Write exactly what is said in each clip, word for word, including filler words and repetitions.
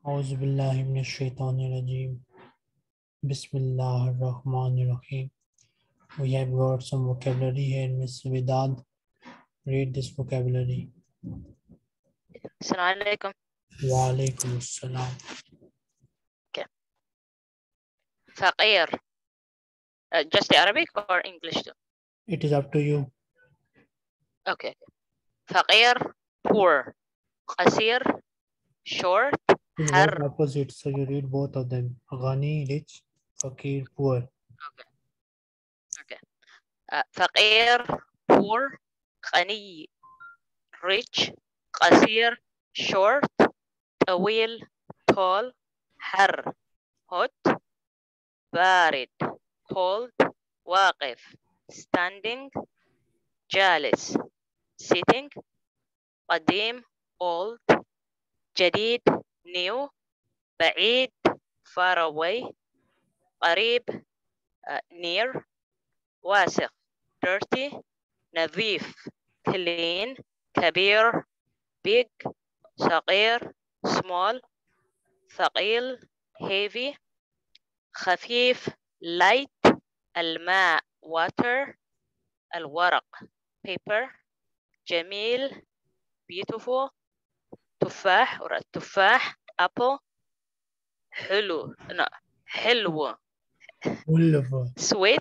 Auzu billahi minash shaitanir rajeem. Bismillahir Rahmanir Rahim. We have got some vocabulary here, Miss Vidad. Read this vocabulary. Assalamu alaikum. Wa alaikum assalam. Okay. Faqir. Uh, just the Arabic or English too? It is up to you. Okay. Faqir, poor. Qasir, short. It is Har. both opposite, so you read both of them. Ghani, rich. Fakir, poor. Okay. Okay. Uh, Faqir, poor. Ghani, rich. Qasir, short. Tawil, tall. Har, hot. Barid, cold. Waqif, standing. Jalis, sitting. Qadim, old. Jadid, new. Ba'id, far away. Qarib, uh, near. Wasikh, dirty. Nadhif, clean. Kabir, big. Saqir, small. Thaqil, heavy. Khafif, light. Al-ma, water. Al-waraq, paper. Jamil, beautiful. Tufah or tufah, apple. Hulu, no, حلو, Ulva. sweet.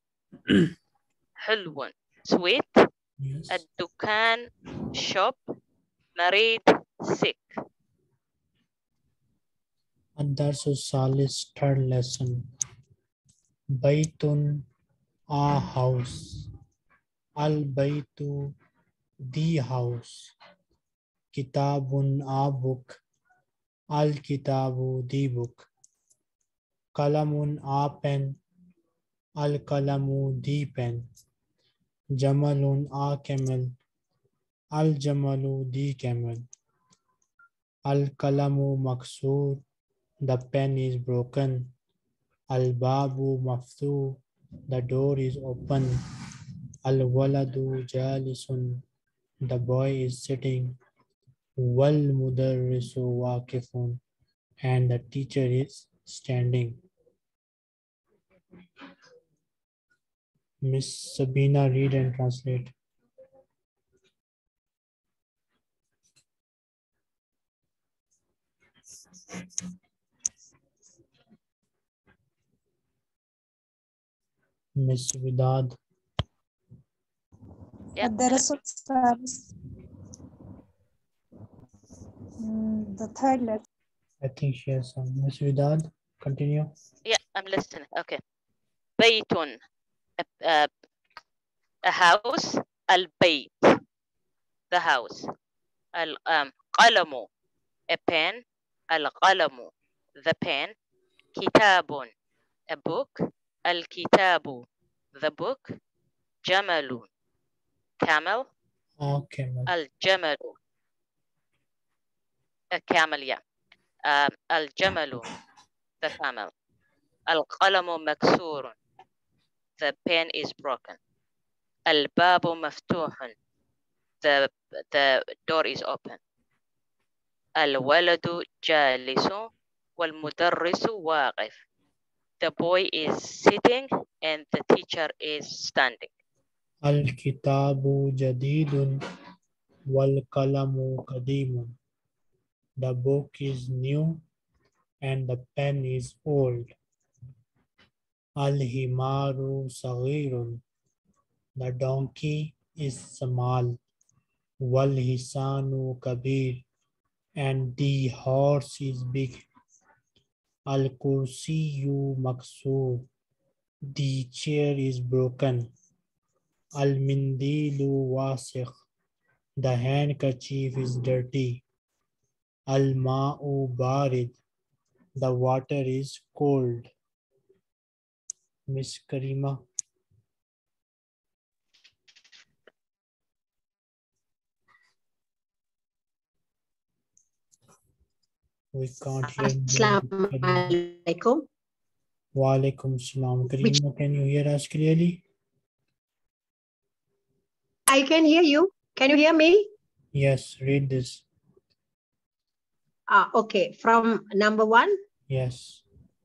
حلو, sweet. Yes. الدكان, shop. Marid, sick. Ad-Darsu Salis, third lesson. Baytun, a house. Al-Baytu, the house. Kitabun, a book. Al-Kitabu, the book. Kalamun, a pen. Al-Kalamu, the pen. Jamalun, a camel. Al-Jamalu, the camel. Al-Kalamu, maksur. The pen is broken. Al-Babu, maftu. The door is open. Al-Waladu, jalisun. The boy is sitting. Wal-Mudarrisu, waqifun. And the teacher is standing. Miss Sabina, read and translate. Miss Vidad. Yeah. الدرس الثالث. Mm, The third lesson. I think she has some. Miss Vidad, continue. Yeah, I'm listening. Okay. Baytun, a, a, a house. Al-Bayt, the house. Al um, Qalamu, a pen. Al-Qalamu, the pen. Kitabun, a book. Al-Kitabu, the book. Jamalun, camel. Okay, ma'am. Al-Jamalu, a camel, yeah. Um, Al-Jamalu, the camel. Al-Qalamu maksurun, the pen is broken. Al-Babu maftuhun, the, the door is open. Al-Waladu jalisu, wal-Mudarrisu waqif. The boy is sitting and the teacher is standing. Al-Kitabu jadidun wal-Kalamu qadimun. The book is new and the pen is old. Al-Himaru saghirun. The donkey is small. Wal-Hisanu kabir. And the horse is big. Al-Kursiyu maksur. The chair is broken. Al-Mindilu wasikh. The handkerchief is dirty. Al-Ma'u barid. The water is cold. Miss Karima. We can't hear you. Assalamu alaikum. Wa alaikum salam. Karima, can you hear us clearly? I can hear you. Can you hear me? Yes, read this. Ah, okay. From number one. Yes.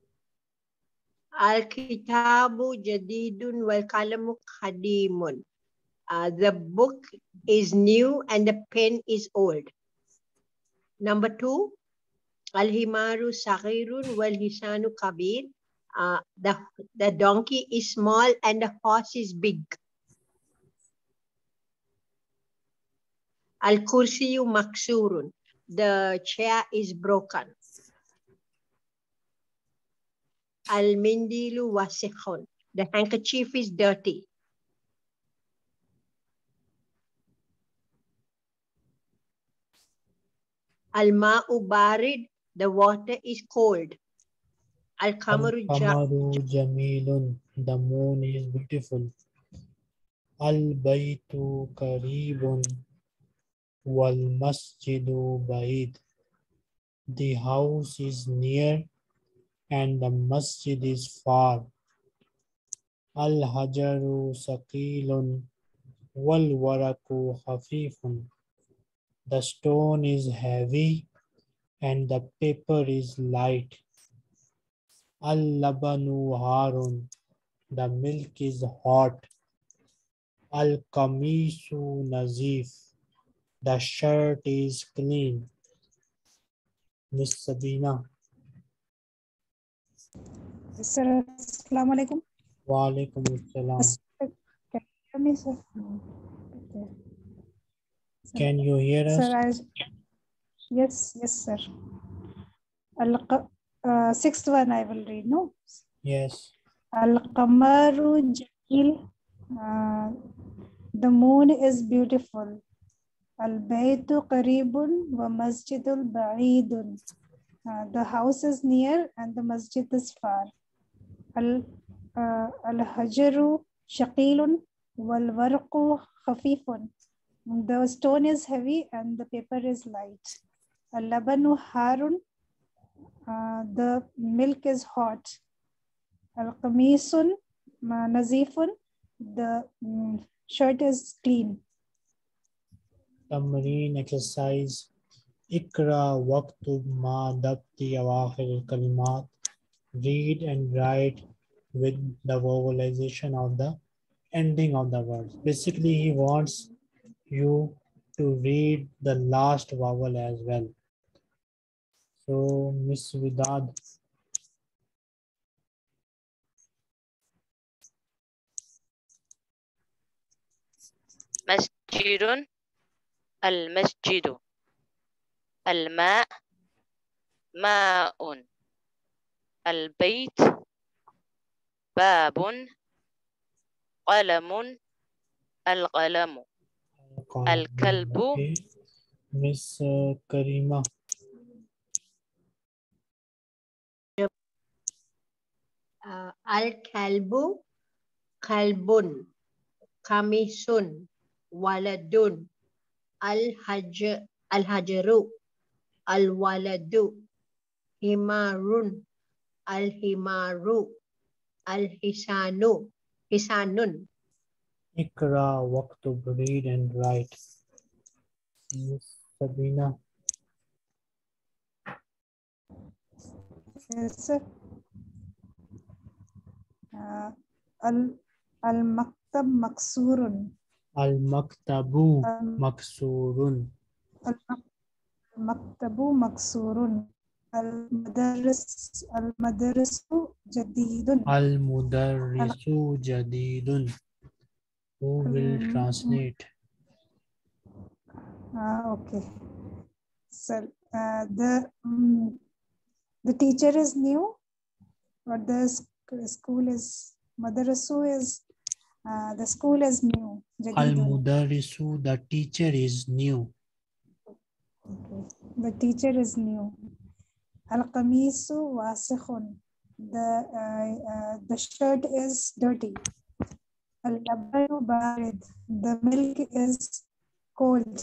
Al-Kitabu Jadidun wal Kalamu Qadimun. Uh, the book is new and the pen is old. Number two, Al-Himaru Saghirun wal Hisanu Kabir. Uh, the, the donkey is small and the horse is big. Al-Kursiyu Maksurun. The chair is broken. Al-Mindilu Wasikhun. The handkerchief is dirty. Al-Ma'u Barid. The water is cold. Al-Kamaru Al-Qamaru Jamilun. The moon is beautiful. Al-Baytu Karibun. Wal Masjidu Baid. The house is near and the masjid is far. Al-Hajaru Saqilun. Wal Waraku Khafifun. The stone is heavy and the paper is light. Al-Labanu Harun. The milk is hot. Al-Kamisu Nazif. The shirt is clean. Miss Sabina. Sir, Assalamu alaikum. Wa alaikum assalam. Can you hear me, sir? Okay. Sir, Can you hear us? sir, I, yes, yes, sir. Al, uh, sixth one I will read, no? Yes. Al-Qamaru Jamil. Uh, the moon is beautiful. Al-Baytu Qaribun wa Masjidul Ba'idun. Uh, the house is near and the masjid is far. Al, uh, Al-Hajaru Shaqilun wal Warqu Khafifun. The stone is heavy and the paper is light. Al-Labanu Harun. Uh, the milk is hot. Al-Qamisun Nazifun. The um, shirt is clean. Tamreen exercise. Ikra waqtu ma dabti awakhir al-kalimat. Read and write with the vowelization of the ending of the words. Basically, he wants you to read the last vowel as well. So, Miss Vidad. Masjidun. Al-Masjidu. Al-Ma' Ma'un. Al-Bayt Babun. Qalamun. Al-Qalamu. Al-Kalbu. Okay. Miss uh, Karima. Uh, Al-Kalbu Kalbun. Kamisun. Waladun. Al-Haj Al-Hajaru. Al-Waladu. Himarun. Al-Himaru. Al-Hisanu. Hisanun. Ikra waqtu, read and write. Miss Sabina. Yes, sir. Uh, al Al-Maktab Maksurun. Al-Maktabu Al- Maksurun. Al-Maktabu Maksurun. Al-Madaris Al-Madarisu Jadidun. Al-Mudarrisu Jadidun. Who will Al- translate? Ah, okay. So uh, the um, the teacher is new, or the sc- school is Madarasu is uh, the school is new. Jadidun. Al-Mudarrisu, the teacher is new. Okay. The teacher is new. Al-Qamisu Wasikhun. The uh, uh, the shirt is dirty. Al-Labanu Barid. The milk is cold.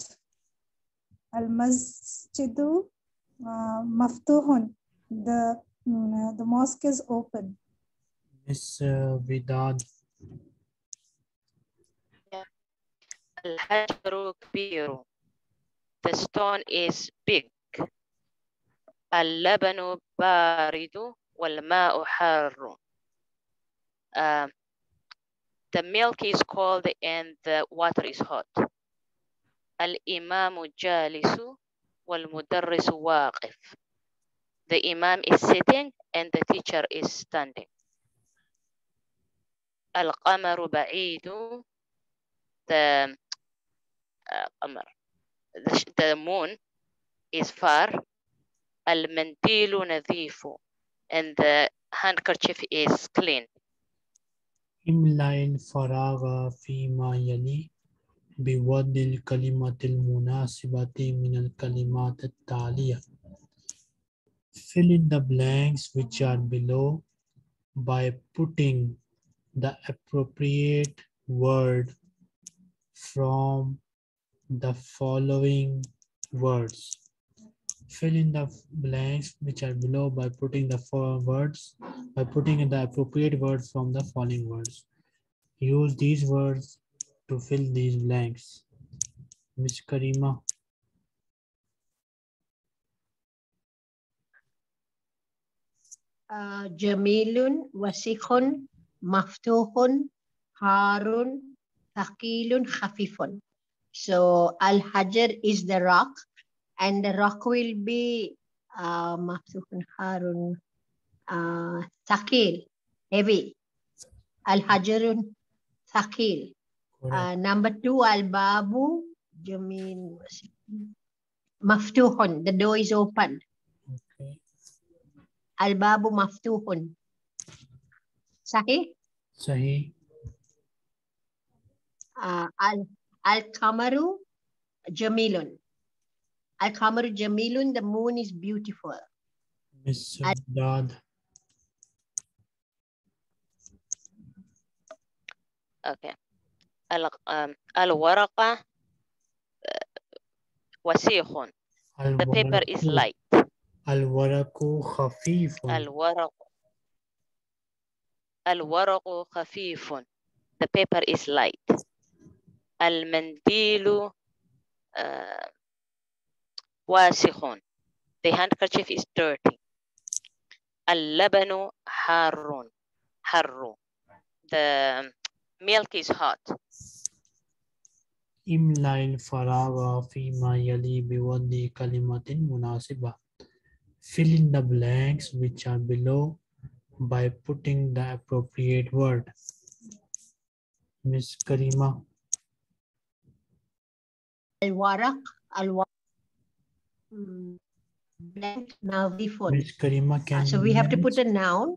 Al-Masjidu uh, Maftuhun. The mm, the mosque is open. Miss uh, Vidad. Al-Hajaru Kabiru. The stone is big. اللبن بارد والماء حار. Uh, the milk is cold and the water is hot. الإمام جالس والمدرس واقف. The imam is sitting and the teacher is standing. القمر بعيد. The, uh, the, the moon is far. المنديل نظيف. And the handkerchief is clean. املأ الفراغ فيما يلي بوضع الكلمة المناسبة من الكلمات التالية. Fill in the blanks which are below by putting the appropriate word from the following words. Fill in the blanks which are below by putting the four words by putting in the appropriate words from the following words. Use these words to fill these blanks. Miss Karima. Uh, Jamilun, wasikhun, maftuhun, harun, thaqilun, khafifun. So al-hajar is the rock, and the rock will be uh, maftuhun, harun, uh, thaqil, heavy. Al-hajarun, thaqil. Uh, number two, al-babu, jamil, maftuhun, the door is open. Okay. Al-babu maftuhun. Sahih? Sahih. Uh, al Al-Kamaru Jamilun. Al-Kamaru Jamilun, the moon is beautiful. Miss Dad. Okay. Al um, al-waraqa wasikhun. The paper is light. Al-waraku khafifun. Al-waraq Al-waraqu khafifun. The paper is light. Al-mandilu uh, wasikhun. The handkerchief is dirty. Al-labanu harrun. Harru. The milk is hot. املأ الفراغ فيما يلي بوضع كلمة مناسبة. Fill in the blanks which are below by putting the appropriate word. Miss Karima. Al-waraq, al-waraq. Mm, blank nadhifun. Miss Karima, can uh, so you we hear have to me? put a noun.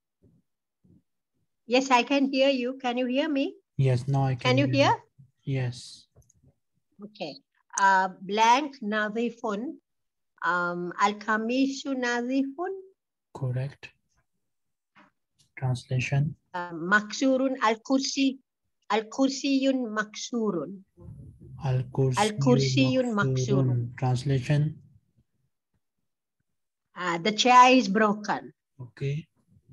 Yes, I can hear you. Can you hear me? Yes, now I can, Can you hear? Yes. Okay. Uh, blank nadhifun. Um, Al-kamisu nadhifun. Correct. Translation. Uh, maksurun al-kursi. Al-kursiyun maksurun. Al-kursiyun maksurun. Translation. Uh, the chair is broken. Okay.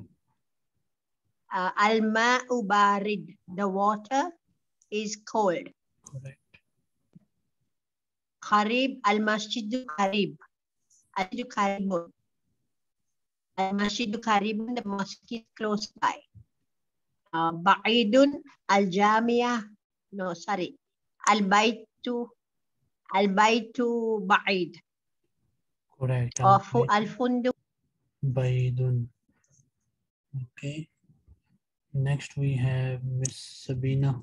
Uh, Al-ma'u barid. The water is cold. Correct. Qarib. Al-masjidu qarib. Al-masjidu qaribun. Al-masjidu qaribun. The mosque is close by. Uh, Ba'idun. Al-jamiyah. No, sorry. Al-baytu. Al-baytu ba'id. Correct. Or al-fundu. Baidun. Okay. Next we have Miss Sabina.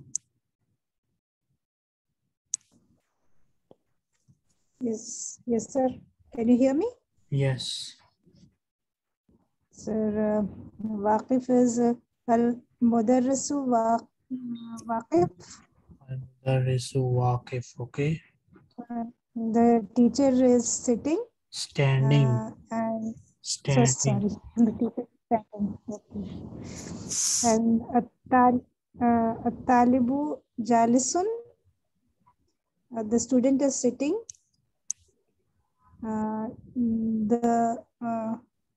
Yes, yes, sir. Can you hear me? Yes. Sir, uh, Waqif is uh, Al-Mudarrisu wa- Waqif. Al-Mudarrisu Waqif. Okay. Uh, the teacher is sitting. Standing. Uh, and Standing. so sorry, the teacher is standing. Okay. And At-tal- uh, At-Talibu Jalisun. Uh, the student is sitting. Uh, the uh,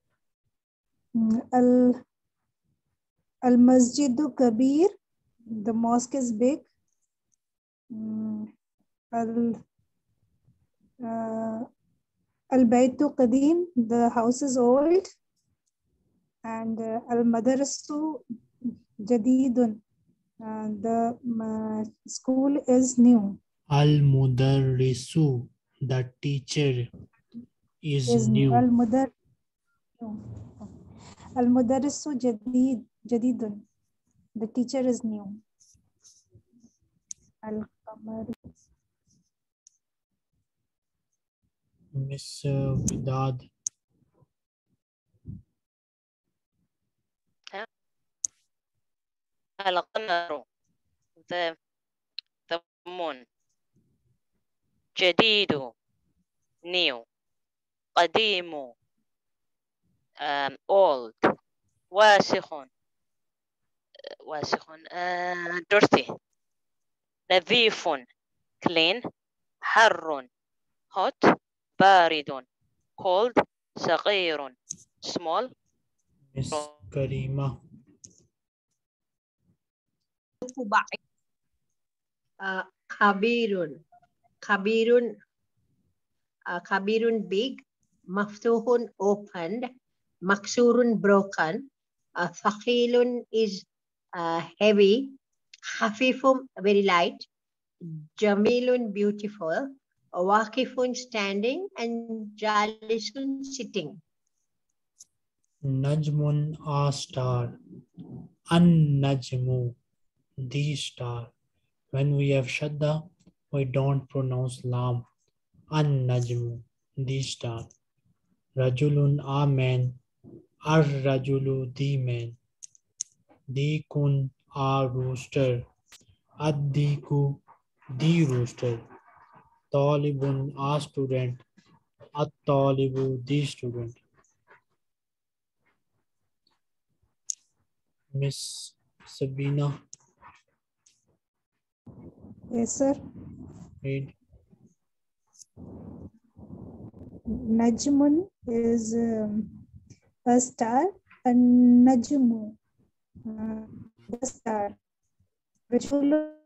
Al Al Masjidu Kabir, the mosque is big. Um, Al uh, Al-Baytu Qadim, the house is old. And uh, Al-Madrasu Jadidun, uh, the uh, school is new. Al-Mudarrisu, the teacher, is, Is new. new. Al-Mudar Al-Mudarrisu Jadid Jadidun, the teacher is new. Al-Qamar. Miss uh, Vidad. القمر the the moon. جديد new. قديم um, old. واسخ واسخ uh, dirty. نظيف clean. حر hot. بارد cold. صغير small. Miss Karima. Uh, Kabirun. Kabirun. Uh, Kabirun big. Maftuhun opened. Maksurun broken. Uh, Thaqilun is uh, heavy. Hafifun very light. Jamilun beautiful. Waqifun standing and Jalisun sitting. Najmun a star. An-Najmu, the star. When we have shadda, we don't pronounce lam. An-Najmu, the star. Rajulun a man. Ar-Rajulu, the man. Dikun a rooster. Ad-Diku, the rooster. Talibun a student. At-Talibu, the student. Miss Sabina, Yes, sir. read. Najmun is um, a star. And Najmu, uh, the star. Rajulun